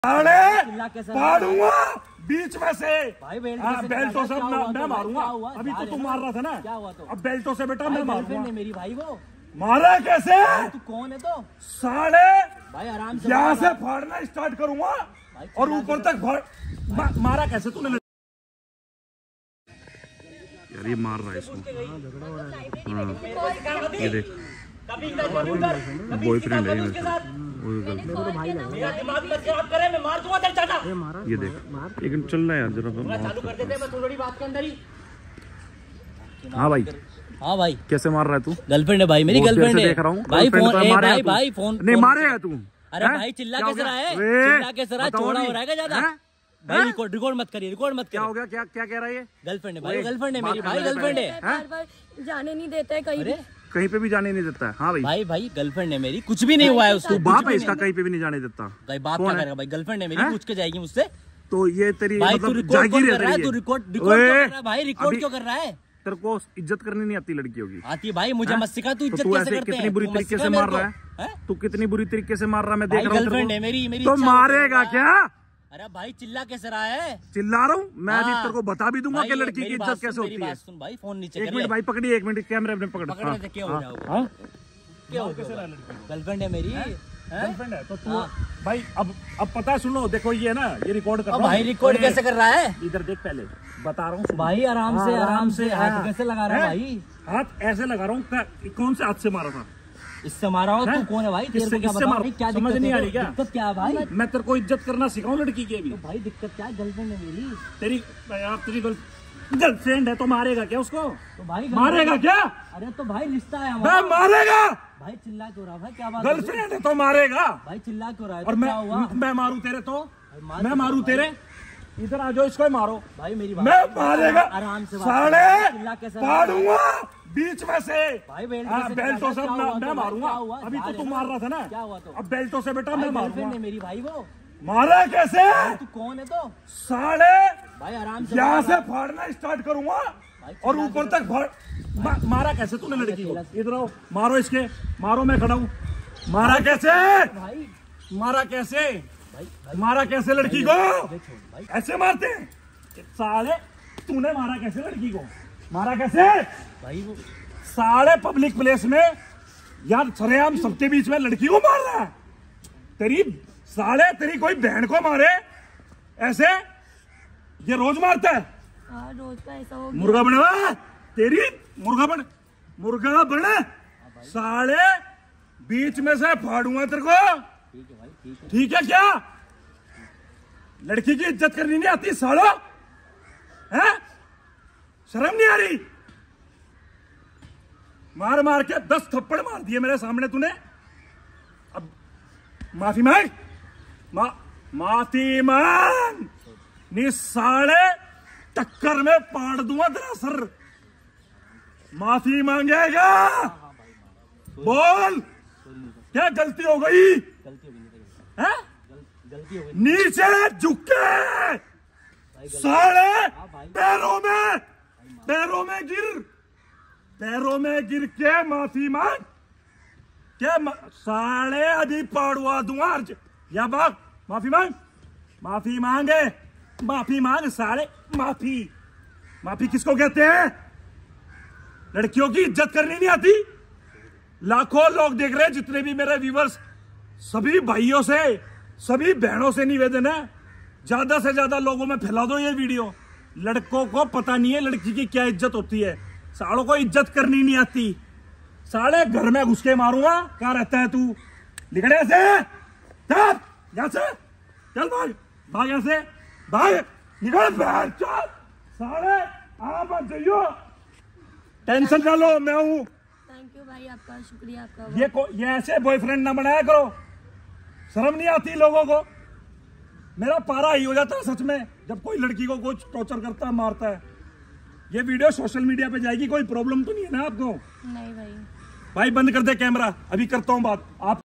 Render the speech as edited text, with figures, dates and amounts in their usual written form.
पाड़ूंगा बीच में से भाई। बेल्टों से मैं मारूंगा। अभी तो तुम मार रहा था ना, क्या हुआ? तो अब बेल्टों से बेटा मैं मारूंगा। मेरी भाई वो मारा कैसे? तू कौन है? तो साले भाई आराम से यहाँ से फाड़ना स्टार्ट करूंगा और ऊपर तक फाड़। मारा कैसे तूने? यार ये मार रहा है इसको। ये देख बॉयफ्रेंड है ये देख। लेकिन चल रहा है यार जरा। हाँ भाई, हाँ भाई कैसे मार रहा है तू? गर्लफ्रेंड है भाई, मेरी गर्लफ्रेंड है। देख रहा हूँ भाई फोन। भाई फोन नहीं मारेगा तू? अरे भाई चिल्ला कैसे रहा है? चिल्ला कैसे रहा है? चौड़ा हो रहा है ज्यादा भाई। रिकॉर्ड मत करिए, रिकॉर्ड मत। क्या हो गया? क्या कह रहा है ये? गर्लफ्रेंड है भाई, गर्लफ्रेंड है मेरी भाई, गर्लफ्रेंड है। बार बार जाने नहीं देता है कहीं पे भी जाने नहीं देता है। हाँ भाई भाई गर्लफ्रेंड है मेरी, कुछ भी नहीं हुआ है उसको। बाप है इसका, कहीं पे भी नहीं जाने देता भाई। बाप क्या करेगा भाई? गर्लफ्रेंड है मेरी, पूछ के जाएगी मुझसे। तो ये तेरी मतलब जागीर है। तू रिकॉर्ड क्यों कर रहा है भाई? रिकॉर्ड क्यों कर रहा है? तेरे को इज्जत करनी नहीं आती लड़कियों की? आती है भाई, मुझे मत सिखा। तू इज्जत कैसे करते हैं? कितनी बुरी तरीके से मार रहा है तू, कितनी बुरी तरीके से मार रहा है। मैं देख रहा हूँ। गर्लफ्रेंड है मेरी। तो मारेगा क्या? अरे भाई चिल्ला कैसे रहा है? चिल्ला रहा हूँ मैं। अभी तेरे को बता भी दूंगा कि लड़की की इज्जत कैसे होती है। सुन भाई फोन नीचे। एक मिनट भाई पकड़िए, एक मिनट कैमरे में पकड़। क्या हो रहा है? गर्लफ्रेंड है मेरी। गर्लफ्रेंड है तो तू भाई अब पता है। सुनो देखो ये ना, ये रिकॉर्ड कर रहा हूं भाई। रिकॉर्ड कैसे कर रहा है? इधर देख, पहले बता रहा हूँ भाई। आराम से हाथ कैसे लगा रहा है भाई? हाथ ऐसे लगा रहा हूँ। कौन से हाथ से मारा था? इससे मारा हो? तू कौन है भाई? तेरे को क्या बता? क्या समझ नहीं आ रही? क्या दिक्कत क्या है भाई? मैं तेरे को इज्जत करना सिखाऊं लड़की की? अभी तो भाई दिक्कत क्या है? गर्लफ्रेंड है मेरी। तेरी गर्लफ्रेंड है तो मारेगा क्या उसको? तो भाई मारेगा क्या? अरे तो भाई रिश्ता है हमारा। मारेगा भाई। चिल्ला क्यों रहा भाई? क्या बात? गर्लफ्रेंड है तो मारेगा भाई। चिल्ला क्यों रहा है? और मैं मारू तेरे? तो मैं मारू तेरे? इधर आ जाओ, इसको मारो भाई। मेरी बात मैं मारेगा आराम से। साले पाड़ूंगा बीच में से भाई। बेल्टों से मैं मारूंगा। अभी तो तुम मार रहा था ना, क्या हुआ? तो अब बेल्टों से बेटा मैं मारूंगा। मेरी भाई वो मारा कैसे? तू कौन है? तो साले भाई आराम से यहाँ से फाड़ना स्टार्ट करूंगा और ऊपर तक फाड़। मारा कैसे तूने लड़की को? इधर आओ, मारो इसके। मारो, मैं खड़ा हूँ। मारा कैसे भाई? मारा कैसे? मारा कैसे लड़की को? ऐसे मारते हैं साले। तूने मारा कैसे लड़की को? मारा कैसे भाई? वो साले पब्लिक प्लेस में यार सरेआम सबके बीच में लड़की को मार रहा है। तेरी साले तेरी कोई बहन को मारे ऐसे? ये रोज मारता है? रोज का ऐसा हो गया। मुर्गा बने तेरी, मुर्गा बने साले। बीच में से फाड़ूंगा तेरे को। ठीक है क्या? लड़की की इज्जत करनी नहीं आती सालो? है शर्म नहीं आ रही? मार मार के 10 थप्पड़ मार दिए मेरे सामने तूने। अब माफी मांग। माफी मांग नहीं साले, टक्कर में पाड़ दूंगा तेरा सर। माफी मांगेगा? बोल क्या गलती हो गई? है? नीचे झुक के साले पैरों में गिर के माफी मांग। क्या साले अभी पाड़वा दूंगा। या बाग माफी मांगे। माफी मांग साले। माफी किसको कहते हैं? लड़कियों की इज्जत करनी नहीं आती? लाखों लोग देख रहे हैं, जितने भी मेरे व्यूवर्स, सभी भाइयों से, सभी बहनों से निवेदन है, ज्यादा से ज्यादा लोगों में फैला दो ये वीडियो। लड़कों को पता नहीं है लड़की की क्या इज्जत होती है। सालों को इज्जत करनी नहीं आती। साले घर में घुस के मारूंगा। कहाँ रहता है तू? निकले से यहाँ से। चल भाग यहाँ से, भाग निकल। चल साले आप जाइयो, टेंशन ना लो, मैं हूँ। थैंक यू भाई, आपका शुक्रिया। आपका ये ऐसे बॉयफ्रेंड ना बनाया करो। शर्म नहीं आती लोगों को? मेरा पारा ही हो जाता है सच में जब कोई लड़की को कुछ टॉर्चर करता है, मारता है। ये वीडियो सोशल मीडिया पे जाएगी, कोई प्रॉब्लम तो नहीं है ना आपको? नहीं भाई। भाई बंद कर दे कैमरा, अभी करता हूँ बात। आप